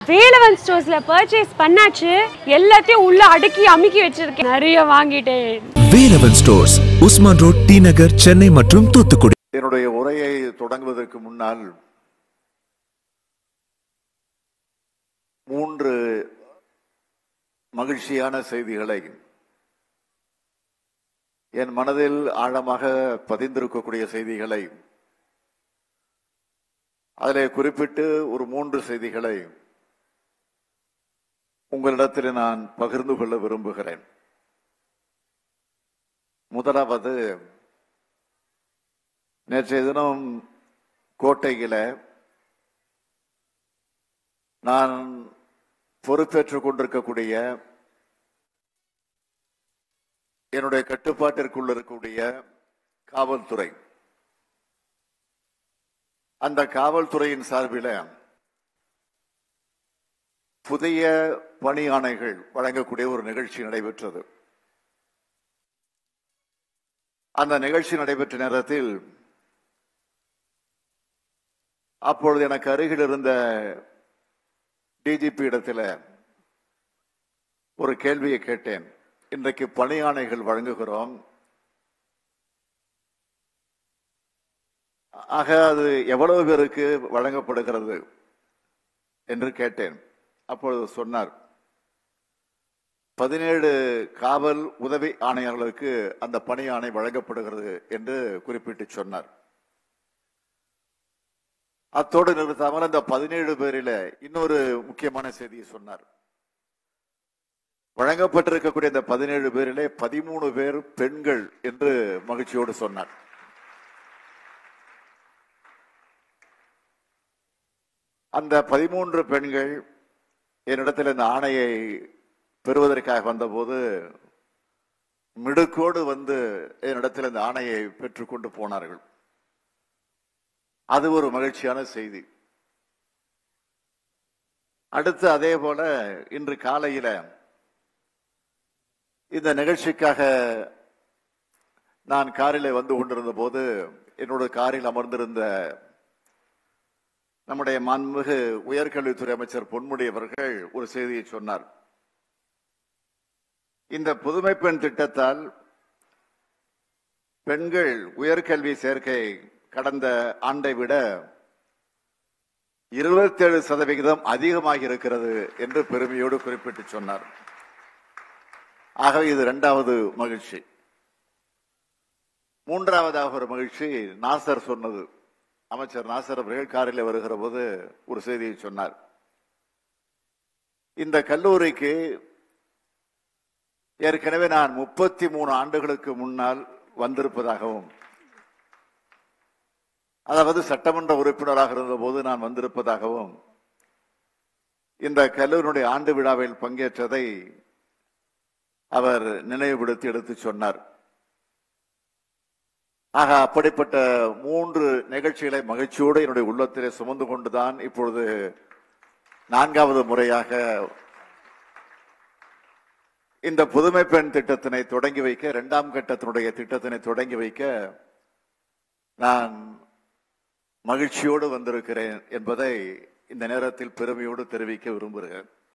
Velavan ஸ்டோர்ஸ்ல purchase பண்ணாச்சு. எல்லாத்தையும் உள்ள அடுக்கி அமுக்கி வச்சிருக்கேன். நிறைய வாங்கிட்டேன். வேலவன் ஸ்டோர்ஸ், உஸ்மான் ரோட், டி நகர், சென்னை மற்றும் தூத்துக்குடி. என்னுடைய உரையை தொடங்குவதற்கு முன்னால் 3 மகிழ்ச்சியான செய்திகளை என் மனதில் ஆழமாக பதிந்திருக்கக்கூடிய செய்திகளை அதிலே குறிப்பிட்டு ஒரு 3 செய்திகளை உங்களிடத்தில் நான் பகிர்ந்து கொள்ள விரும்புகிறேன். முதலாவது, நேற்றைய தினம் கோட்டையில நான் பொறுப்பேற்றுக் கொண்டிருக்கக்கூடிய என்னுடைய கட்டுப்பாட்டிற்குள் இருக்கக்கூடிய காவல்துறை, அந்த காவல்துறையின் சார்பில் புதிய பணி ஆணைகள் வழங்கக்கூடிய ஒரு நிகழ்ச்சி நடைபெற்றது. அந்த நிகழ்ச்சி நடைபெற்ற நேரத்தில் அப்பொழுது எனக்கு அருகில் இருந்த டிஜிபி இடத்தில் ஒரு கேள்வியை கேட்டேன். இன்றைக்கு பணி ஆணைகள் வழங்குகிறோம், ஆக அது எவ்வளவு பேருக்கு வழங்கப்படுகிறது என்று கேட்டேன். அப்பொழுது சொன்னார், 17 காவல் உதவி ஆணையாளர்களுக்கு அந்த பணி ஆணை வழங்கப்படுகிறது என்று குறிப்பிட்டு சொன்னார். அத்தோடு நிறுத்தாமல் அந்த 17 பேரில் இன்னொரு முக்கியமான செய்தியை சொன்னார். வழங்கப்பட்டிருக்கக்கூடிய இந்த 17 பேரிலே 13 பேர் பெண்கள் என்று மகிழ்ச்சியோடு சொன்னார். அந்த 13 பெண்கள் என்னிடத்தில் இந்த ஆணையை பெறுவதற்காக வந்தபோது மிடுக்கோடு வந்து என்னிடத்தில் இந்த ஆணையை பெற்றுக்கொண்டு போனார்கள். அது ஒரு மகிழ்ச்சியான செய்தி. அடுத்து அதே போல இன்று காலையில இந்த நிகழ்ச்சிக்காக நான் காரிலே வந்து கொண்டிருந்த போது என்னோட காரில் அமர்ந்திருந்த நம்முடைய மாண்புமிகு உயர்கல்வித்துறை அமைச்சர் பொன்முடி அவர்கள் ஒரு செய்தியை சொன்னார். இந்த புதுமை பெண் திட்டத்தால் பெண்கள் உயர்கல்வி சேர்க்கை கடந்த ஆண்டை விட 27% அதிகமாகி இருக்கிறது என்று பெருமையோடு குறிப்பிட்டு சொன்னார். ஆகவே இது 2வது மகிழ்ச்சி. 3வதாக ஒரு மகிழ்ச்சி நாசர் சொன்னது. அமைச்சர் நாசர் அவர்கள் காரில் வருகிற போது ஒரு செய்தியை சொன்னார். இந்த கல்லூரிக்கு ஏற்கனவே நான் 33 ஆண்டுகளுக்கு முன்னால் வந்திருப்பதாகவும், அதாவது சட்டமன்ற உறுப்பினராக இருந்த போது நான் வந்திருப்பதாகவும், இந்த கல்லூரியுடைய ஆண்டு விழாவில் பங்கேற்றதை அவர் நினைவுபடுத்தி எடுத்து சொன்னார். ஆக அப்படிப்பட்ட 3 நிகழ்ச்சிகளை மகிழ்ச்சியோடு என்னுடைய உள்ளத்திலே சுமந்து கொண்டுதான் இப்பொழுது 4வது முறையாக இந்த புதுமை பெண் திட்டத்தினை தொடங்கி வைக்க, 2ஆம் கட்டத்தினுடைய திட்டத்தினை தொடங்கி வைக்க நான் மகிழ்ச்சியோடு வந்திருக்கிறேன் என்பதை இந்த நேரத்தில் பெருமையோடு தெரிவிக்க விரும்புகிறேன்.